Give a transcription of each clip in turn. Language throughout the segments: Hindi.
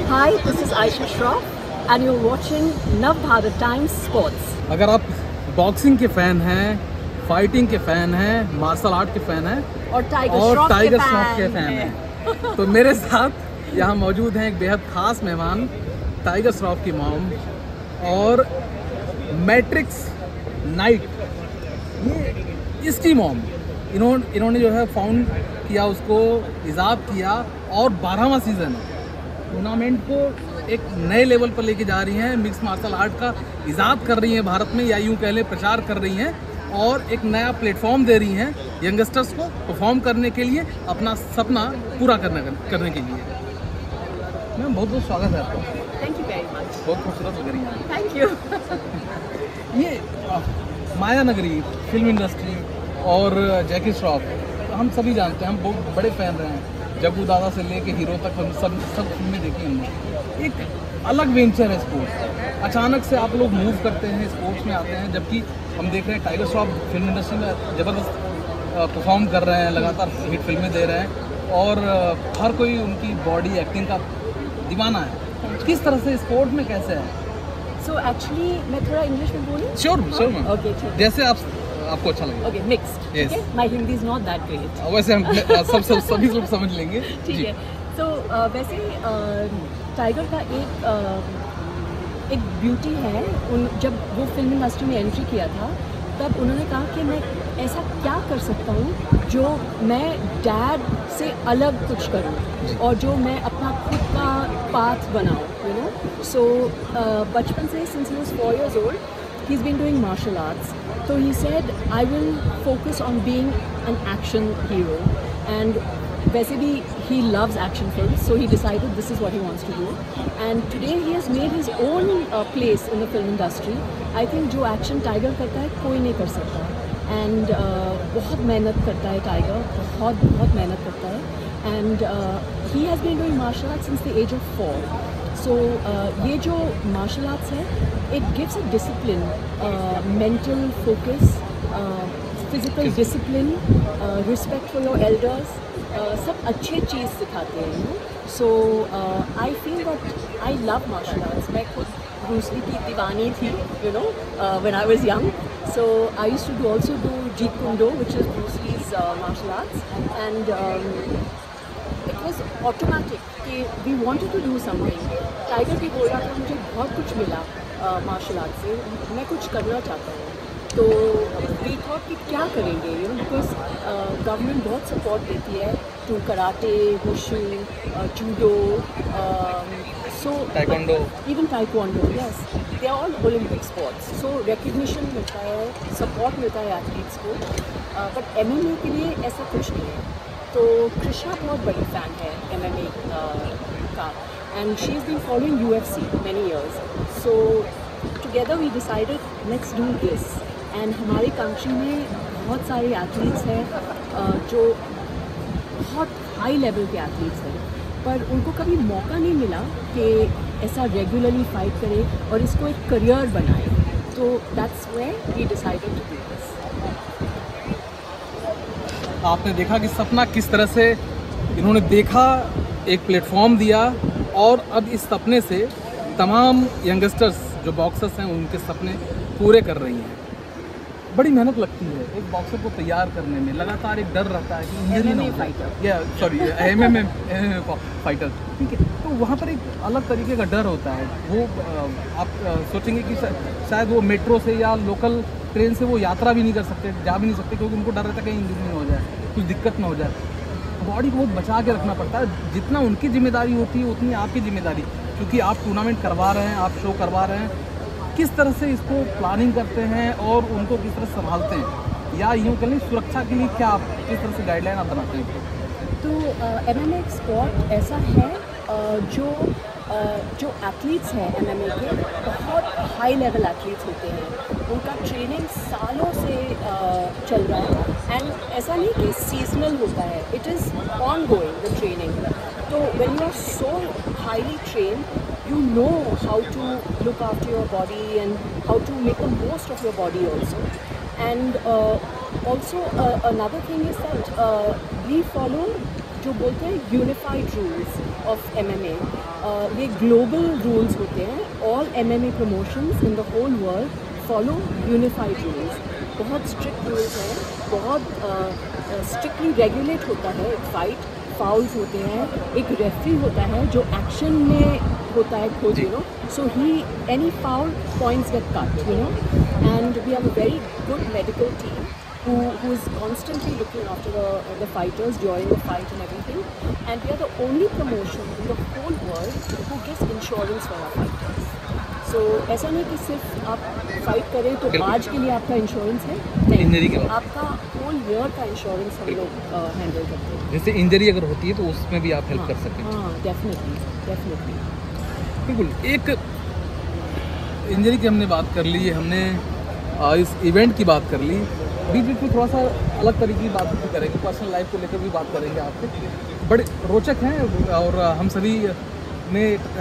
Hi, this is Aisha Shroff and you're watching Nav Bharat Times Sports. अगर आप बॉक्सिंग के फैन हैं, फाइटिंग के फैन हैं, मार्शल आर्ट के फैन हैं और टाइगर श्रॉफ के फैन हैं तो मेरे साथ यहाँ मौजूद हैं एक बेहद खास मेहमान, टाइगर श्रॉफ की मॉम और मैट्रिक्स नाइट, ये इसकी मॉम। इन्होंने जो है फाउंड किया, उसको इजाद किया और 12वां सीज़न टूर्नामेंट को एक नए लेवल पर लेके जा रही हैं। मिक्स मार्शल आर्ट का इजाद कर रही हैं भारत में, या यूँ कह लें प्रचार कर रही हैं और एक नया प्लेटफॉर्म दे रही हैं यंगस्टर्स को परफॉर्म करने के लिए, अपना सपना पूरा करने के लिए। मैम बहुत बहुत स्वागत है आपका। Thank you very much. बहुत खूबसूरत लग रही हैं। Thank you. ये माया नगरी, फिल्म इंडस्ट्री और जैकी श्रॉफ हम सभी जानते हैं, हम बहुत बड़े फ़ैन रहे हैं। जग्गू दादा से लेके हीरो तक हम सब फिल्में देखी हमने। एक अलग वेंचर है स्पोर्ट्स। अचानक से आप लोग मूव करते हैं, स्पोर्ट्स में आते हैं, जबकि हम देख रहे हैं टाइगर श्रॉफ फिल्म इंडस्ट्री में ज़बरदस्त परफॉर्म कर रहे हैं, लगातार हिट फिल्में दे रहे हैं और हर कोई उनकी बॉडी एक्टिंग का दीवाना है। किस तरह से स्पोर्ट में कैसे है? So actually मैं थोड़ा इंग्लिश में बोलूँ? Sure ma'am. ओके ठीक। जैसे आपको अच्छा लगे। Okay mixed. Yes. ठीक है, my Hindi is not that great. वैसे हम सभी लोग समझ लेंगे। ठीक है। तो वैसे टाइगर का एक ब्यूटी है। जब वो फिल्म इंडस्ट्री में एंट्री किया था तब उन्होंने कहा कि मैं ऐसा क्या कर सकता हूँ जो मैं डैड से अलग कुछ करूँ और जो मैं अपना खुद का पाथ बनाऊँ, यू नो। सो बचपन से सिंस ही was 4 years old he's been doing martial arts. So he said I will focus on being an action hero, and basically he loves action films, so he decided this is what he wants to do, and today he has made his own place in the film industry. I think जो action tiger करता है कोई नहीं कर सकता, and बहुत मेहनत करता है टाइगर, बहुत मेहनत करता है, and he has been doing martial arts since the age of 4. So ये जो martial arts है, it gives a discipline, mental focus, physical discipline, respect for your elders, सब अच्छे चीज़ सिखाते हैं, you know. So I feel that I love martial arts. मैं खुद ब्रूस ली की दीवानी थी, you know, when I was young. So I used to also do Jeet Kune Do, which is Bruce Lee's martial arts, and it was automatic कि we wanted to do something. Tiger भी बोल रहा था मुझे बहुत कुछ मिला मार्शल आर्ट से, मैं कुछ करना चाहता हूँ। तो वी थॉट कि क्या करेंगे, यू नो, बिकॉज गवर्नमेंट बहुत सपोर्ट देती है to karate, wushu, judo, so taekwondo, even taekwondo, yes, they are all Olympic sports. So recognition मिलता है, सपोर्ट मिलता है एथलीट्स को, बट MMA के लिए ऐसा कुछ नहीं है। तो कृष्णा बहुत बड़ी फ़ैन है MMA का, and she's been following UFC many years. So together we decided let's do this. And हमारे कंट्री में बहुत सारे एथलीट्स हैं जो बहुत हाई लेवल के एथलीट्स हैं, पर उनको कभी मौका नहीं मिला कि ऐसा रेगुलरली फाइट करें और इसको एक करियर बनाए। तो that's where we decided to do this. आपने देखा कि सपना किस तरह से इन्होंने देखा, एक प्लेटफॉर्म दिया और अब इस सपने से तमाम यंगस्टर्स जो बॉक्सर्स हैं उनके सपने पूरे कर रही हैं। बड़ी मेहनत लगती है एक बॉक्सर को तैयार करने में, लगातार एक डर रहता है कि इंजरी ना हो जाए, या सॉरी MMA फाइटर, ठीक है। तो वहाँ पर एक अलग तरीके का डर होता है। वो आप सोचेंगे कि शायद वो मेट्रो से या लोकल ट्रेन से वो यात्रा भी नहीं कर सकते, जा भी नहीं सकते, क्योंकि उनको डर रहता है कहीं इंजरी ना हो जाए, कुछ दिक्कत ना हो जाए। बॉडी को बहुत बचा के रखना पड़ता है। जितना उनकी जिम्मेदारी होती है उतनी आपकी जिम्मेदारी, क्योंकि आप टूर्नामेंट करवा रहे हैं, आप शो करवा रहे हैं। किस तरह से इसको प्लानिंग करते हैं और उनको किस तरह संभालते हैं, या यूँ कह लें सुरक्षा के लिए क्या आप किस तरह से गाइडलाइन आप बनाते हैं? तो MMA एक स्पोर्ट ऐसा है जो एथलीट्स हैं MMA के, बहुत हाई लेवल एथलीट्स होते हैं, उनका ट्रेनिंग सालों से चल रहा है, एंड ऐसा नहीं कि सीजनल होता है, it is on going the training. तो when you are so highly train, you know how to look after your body and how to make the most of your body also. And also another thing is that we follow जो बोलते हैं यूनिफाइड रूल्स ऑफ MMA, ये ग्लोबल रूल्स होते हैं। All MMA promotions in the whole world follow unified rules. बहुत स्ट्रिक्ट रूल्स हैं, बहुत स्ट्रिक्टली रेगुलेट होता है एक फाइट। फाउल्स होते हैं, एक रेफरी होता है जो एक्शन में होता है खुद, you know, so he any foul points get cut, you know, and we have a very good medical team who is constantly looking after the fighters during the fight and everything, and we are the only promotion in the whole world who gives insurance for our fighters. So ऐसा नहीं कि सिर्फ आप फाइट करें तो आज के लिए आपका इंश्योरेंस है, नहीं, आपका होल ईयर का इंश्योरेंस हम लोग हैंडल करते हैं। जैसे इंजरी अगर होती है तो उसमें भी आप हेल्प कर सकते हैं। हाँ, डेफिनेटली बिल्कुल। एक इंजरी की हमने बात कर ली, हमने इस इवेंट की बात कर ली, बीच बीच में थोड़ा सा अलग तरीके की बात भी करेंगे, पर्सनल लाइफ को लेकर भी बात करेंगे आपसे, बड़े रोचक हैं। और हम सभी ने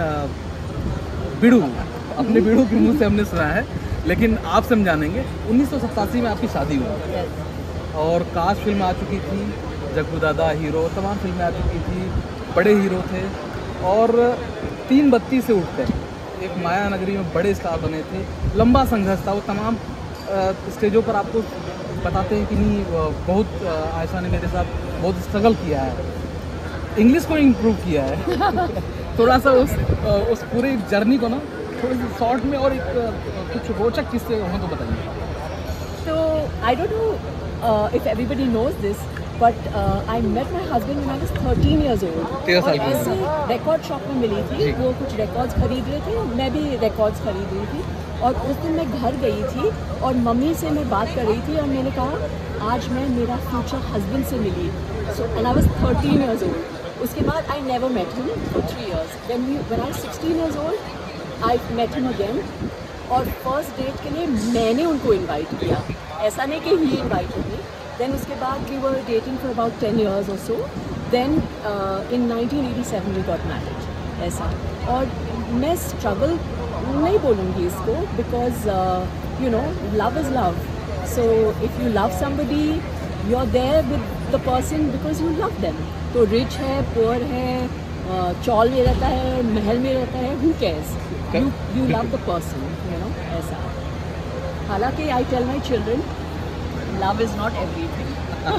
बिड़ू, अपने बिड़ू के मुंह से हमने सुना है, लेकिन आप समझानेंगे 1987 में आपकी शादी हुई और काश फिल्म आ चुकी थी, जग्गू दादा हीरो, तमाम फिल्में आ चुकी थी, बड़े हीरो थे और 3 बत्ती से उठते एक माया नगरी में बड़े स्टार बने थे। लंबा संघर्ष था, वो तमाम स्टेजों पर आपको बताते हैं कि नहीं, बहुत आयशा ने मेरे साथ बहुत स्ट्रगल किया है, इंग्लिश को इम्प्रूव किया है। थोड़ा सा उस पूरी जर्नी को ना थोड़ी सी शॉर्ट में और एक कुछ रोचक किस्से हो तो बताइए। तो I don't know if everybody knows this, but I met my husband when I was 13 years old। और ऐसे रिकॉर्ड शॉप में मिली थी, वो कुछ रिकॉर्ड्स खरीद रहे थे, मैं भी रिकॉर्ड्स खरीद रही थी, और उस दिन मैं घर गई थी और मम्मी से मैं बात कर रही थी और मैंने कहा आज मैं मेरा फ्यूचर हस्बैंड से मिली। So and I was 13 years old। उसके बाद I never met him for 3 years। When I 16 years old I met him again, और फर्स्ट डेट के लिए मैंने उनको इन्वाइट किया, ऐसा नहीं कि ही इन्वाइटेड मी। देन उसके बाद we were dating for about 10 years or so। Then in 1987 we got married, ऐसा। और मैं स्ट्रगल नहीं बोलूँगी इसको, because you know love is love. So if you love somebody you are there with the person because you love them. तो रिच है, पुअर है, चौल में रहता है, महल में रहता है, who cares, you love the person, you know, ऐसा। हालांकि आई tell my children love is not everything.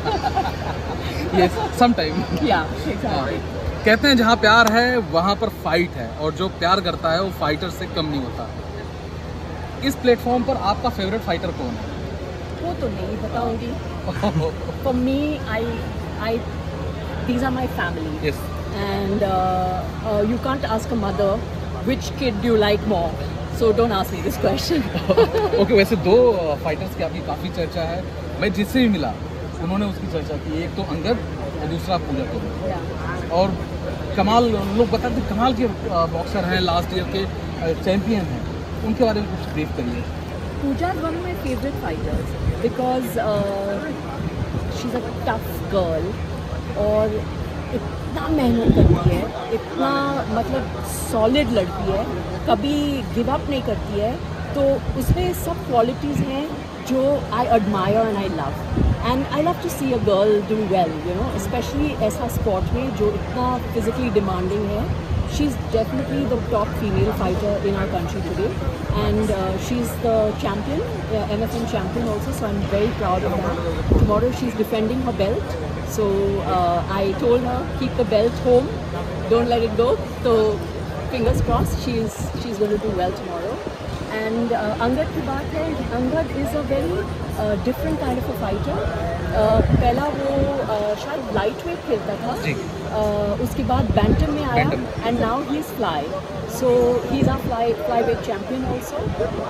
Yes, sometime. Yeah exactly. कहते हैं जहाँ प्यार है वहाँ पर फाइट है, और जो प्यार करता है वो फाइटर से कम नहीं होता। इस प्लेटफॉर्म पर आपका फेवरेट फाइटर कौन है? वो तो नहीं बताऊंगी। For me I these are my family। yes। and you can't ask a mother which kid do you like more, so don't ask me this question। Okay, वैसे 2 फाइटर्स की आपकी काफ़ी चर्चा है, मैं जिससे भी मिला उन्होंने उसकी चर्चा की, एक तो अंगद और दूसरा पूजा तो। और कमाल, लोग बताते हैं कमाल के बॉक्सर हैं, लास्ट ईयर के चैंपियन हैं, उनके बारे में कुछ ब्रीफ करिए। Pooja is one of my favourite fighters because she is a tough girl, और इतना मेहनत करती है, इतना मतलब सॉलिड लड़की है, कभी गिव अप नहीं करती है। तो उसमें सब क्वालिटीज़ हैं जो I admire and I love, and I love to see a girl do well, you know, especially ऐसा स्पोर्ट में जो इतना फिजिकली डिमांडिंग है। She is definitely the top female fighter in our country today, and she is the champion, MFM champion also, so I am very proud of that. Tomorrow she is defending her belt, so I told her keep the belt home, don't let it go, so fingers crossed she's going to do well tomorrow। And Angad की बात है, Angad is a very different kind of a fighter। पहला वो शायद लाइट वेट खेलता था, उसके बाद बैंटम में आया, and now he is fly, so he's a flyweight champion also।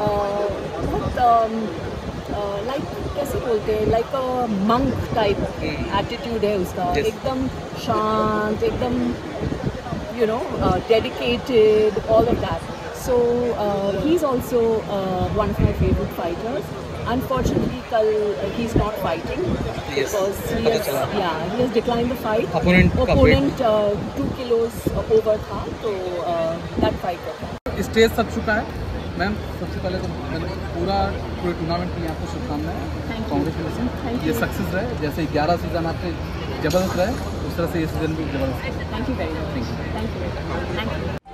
बहुत लाइक कैसे बोलते हैं, like a monk type attitude है उसका, एकदम शांत, एकदम you know dedicated, all of that. So he is also one of my favourite fighters. Unfortunately, कल he is not fighting because he has declined the fight. Opponent 2 kilos over था, तो that fight था। स्टेज सज चुका है मैम, सबसे पहले तो मैंने पूरे टूर्नामेंट के लिए आपको शुभकामनाएं, कांग्रेचुलेसन, ये सक्सेस रहे, जैसे 11 सीज़न आपके ज़बरदस्त रहे, उस तरह से ये सीजन भी जबरदस्त। Thank you very much, thank you.